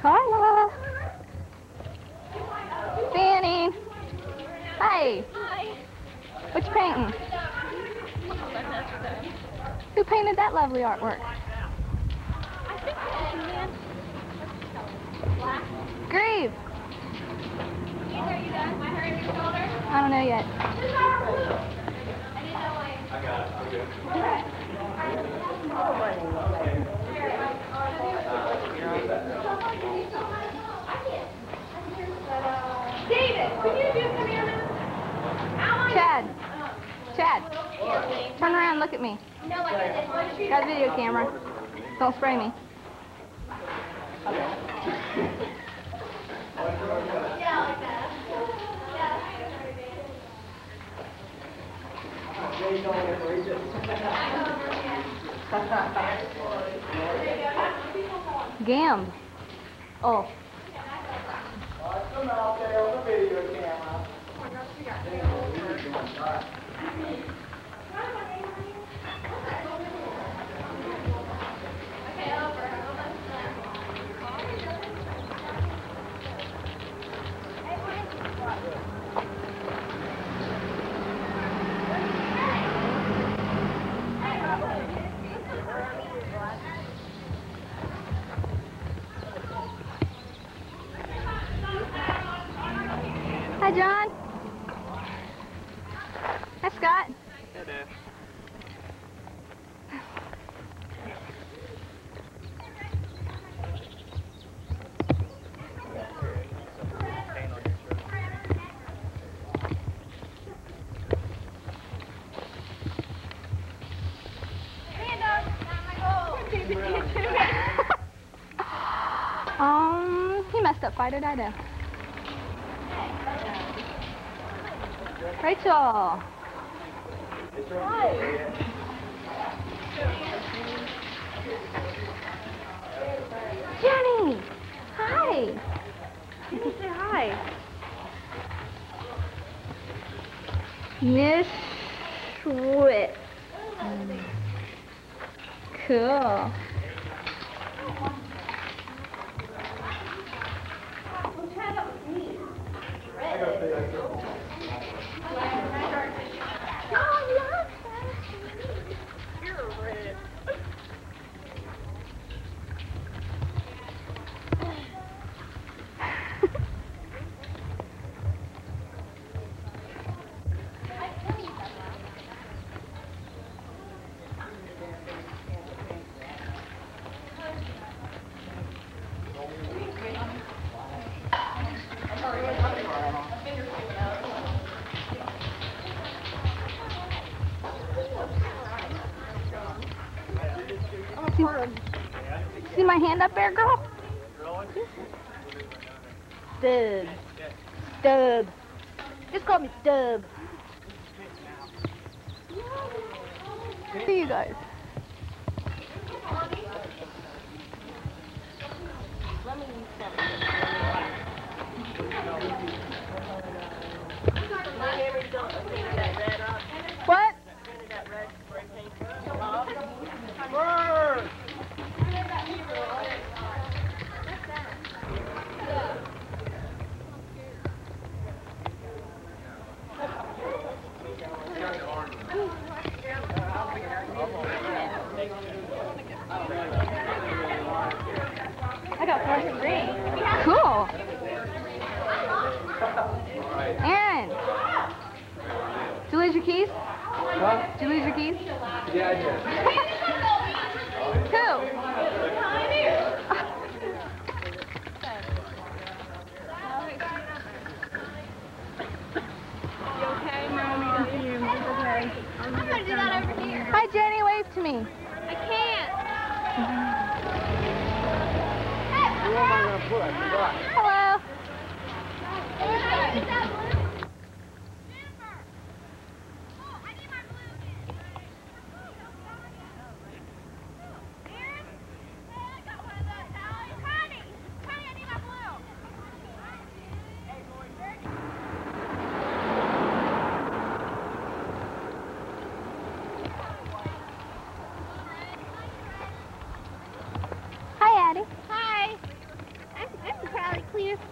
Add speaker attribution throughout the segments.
Speaker 1: Carla. Fanny. Hi.
Speaker 2: Hi.
Speaker 1: What you painting? Who painted that lovely artwork?
Speaker 2: I think it's man.
Speaker 1: Grieve. I don't know yet.
Speaker 3: I got it. I'm good.
Speaker 2: David, can you just come here now?
Speaker 1: Chad. Chad. Turn around and look at me. Got a video camera. Don't spray me. Gamb. Oh.
Speaker 3: Come out there on the video camera.
Speaker 1: Hi, John. Hi, Scott.
Speaker 3: Hey, Dad.
Speaker 1: He messed up Fido Dido. Rachel. Jenny. Hi.
Speaker 2: You can say hi.
Speaker 1: Miss Schwit. Cool. See my hand up there, girl? Stub. Stub. Just call me Stub. See you guys. What? I got first degree. Cool. Aaron. Did you lose your keys?
Speaker 3: Huh?
Speaker 1: Did you lose your keys?
Speaker 3: Yeah, I did.
Speaker 1: Who?
Speaker 2: You okay? No, I'm confused. It's okay. I'm gonna do that over here.
Speaker 1: Hi, Jenny. Wave to me.
Speaker 2: I can't.
Speaker 3: Who am I going to put? I forgot.
Speaker 1: Hello. Hi, Addie.
Speaker 2: Hi. I'm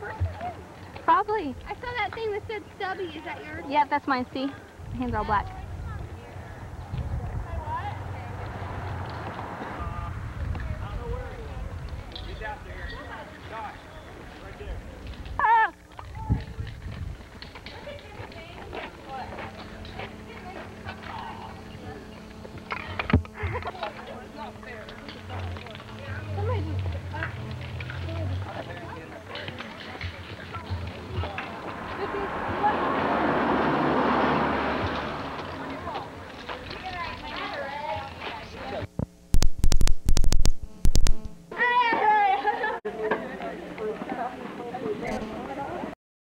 Speaker 2: person?
Speaker 1: Probably.
Speaker 2: I saw that thing that said Stubby. Is that yours?
Speaker 1: Yeah, that's mine. See? My hands are all black.